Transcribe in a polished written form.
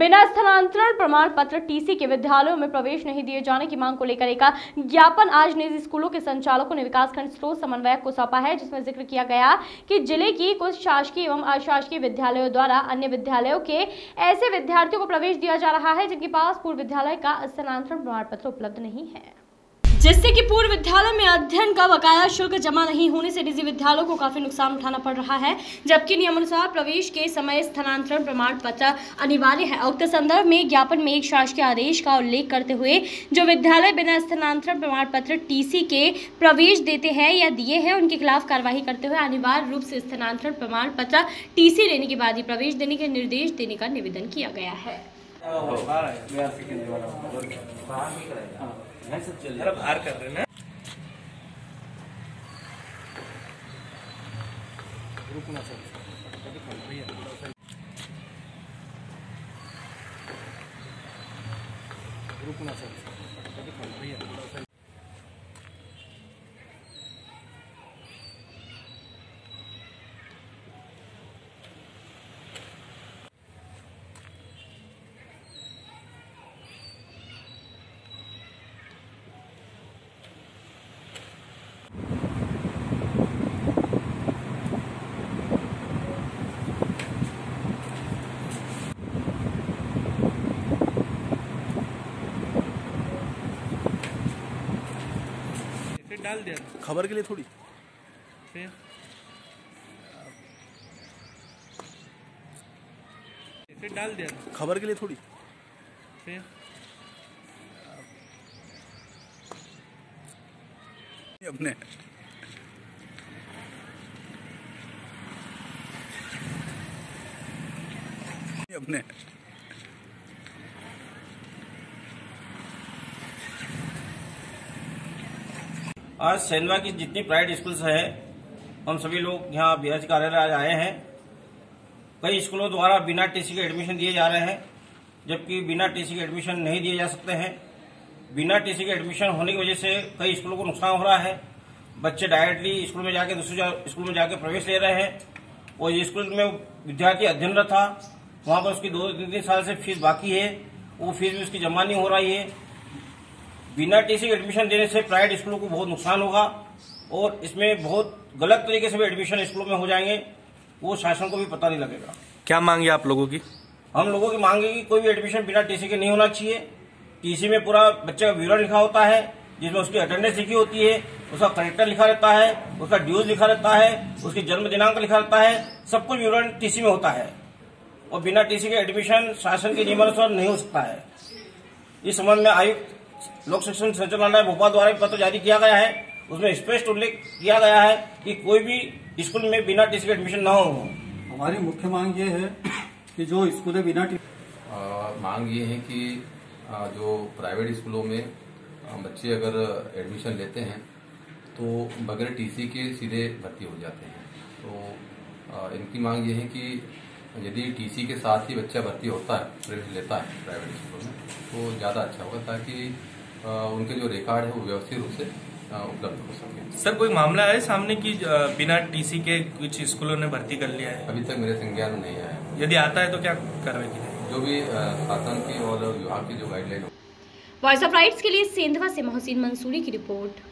बिना स्थानांतरण प्रमाण पत्र टीसी के विद्यालयों में प्रवेश नहीं दिए जाने की मांग को लेकर एक ज्ञापन आज निजी स्कूलों के संचालकों ने विकासखंड स्रोत समन्वयक को सौंपा है, जिसमें जिक्र किया गया कि जिले की कुछ शासकीय एवं अशासकीय विद्यालयों द्वारा अन्य विद्यालयों के ऐसे विद्यार्थियों को प्रवेश दिया जा रहा है जिनके पास पूर्व विद्यालय का स्थानांतरण प्रमाण पत्र उपलब्ध नहीं है, जिससे कि पूर्व विद्यालय में अध्ययन का बकाया शुल्क जमा नहीं होने से निजी विद्यालयों को काफी नुकसान उठाना पड़ रहा है, जबकि नियमानुसार प्रवेश के समय स्थानांतरण प्रमाण पत्र अनिवार्य है। उक्त संदर्भ में ज्ञापन में एक शासकीय आदेश का उल्लेख करते हुए जो विद्यालय बिना स्थानांतरण प्रमाण पत्र टीसी के प्रवेश देते हैं या दिए हैं उनके खिलाफ कार्रवाई करते हुए अनिवार्य रूप से स्थानांतरण प्रमाण पत्र टीसी लेने के बाद ही प्रवेश देने के निर्देश देने का निवेदन किया गया है। बाहर कर रहे हैं रुकना सर रुकना सर डाल दिया खबर के लिए थोड़ी फिर डाल दिया खबर के लिए थोड़ी फिर अपने अपने आज सेंधवा की जितनी प्राइवेट स्कूल्स है हम सभी लोग यहाँ बीआरसी कार्यालय आज आए हैं। कई स्कूलों द्वारा बिना टीसी के एडमिशन दिए जा रहे हैं, जबकि बिना टीसी के एडमिशन नहीं दिए जा सकते हैं। बिना टीसी के एडमिशन होने की वजह से कई स्कूलों को नुकसान हो रहा है। बच्चे डायरेक्टली स्कूल में जाके दूसरे स्कूल में जाके प्रवेश ले रहे हैं और जिस स्कूल में विद्यार्थी अध्ययनरत था वहां पर उसकी 2-3 साल से फीस बाकी है, वो फीस भी उसकी जमा नहीं हो रही है। बिना टीसी के एडमिशन देने से प्राइवेट स्कूलों को बहुत नुकसान होगा और इसमें बहुत गलत तरीके से भी एडमिशन स्कूलों में हो जाएंगे, वो शासन को भी पता नहीं लगेगा। क्या मांग है आप लोगों की? हम लोगों की मांग है कि कोई भी एडमिशन बिना टीसी के नहीं होना चाहिए। टीसी में पूरा बच्चे का विवरण लिखा होता है, जिसमें उसकी अटेंडेंस लिखी होती है, उसका करेक्टर लिखा रहता है, उसका ड्यूज लिखा रहता है, उसकी जन्म दिनांक लिखा रहता है, सब कुछ विवरण टीसी में होता है और बिना टीसी के एडमिशन शासन के नियमानुसार नहीं हो सकता है। इस संबंध में आयुक्त लोक शिक्षण संचालनालय भोपाल द्वारा पत्र जारी किया गया है, उसमें स्पष्ट उल्लेख किया गया है कि कोई भी स्कूल में बिना टीसी के एडमिशन न हो। हमारी मुख्य मांग ये है कि जो स्कूलें बिना मांग ये है कि जो प्राइवेट स्कूलों में बच्चे अगर एडमिशन लेते हैं तो बगैर टीसी के सीधे भर्ती हो जाते हैं। तो इनकी मांग ये है कि यदि टीसी के साथ ही बच्चा भर्ती होता है, प्रवेश लेता है प्राइवेट स्कूलों में, तो ज़्यादा अच्छा होगा ताकि उनके जो रिकॉर्ड है वो व्यवस्थित रूप से उपलब्ध हो सके। सर, कोई मामला है सामने की बिना टीसी के कुछ स्कूलों ने भर्ती कर लिया है? अभी तक मेरे संज्ञान में नहीं आया। यदि आता है तो क्या कार्रवाई की जाएगी? जो भी शासन की और विभाग की जो गाइडलाइन हो। वॉइस ऑफ राइट्स के लिए सेंधवा से मोहसिन मंसूरी की रिपोर्ट।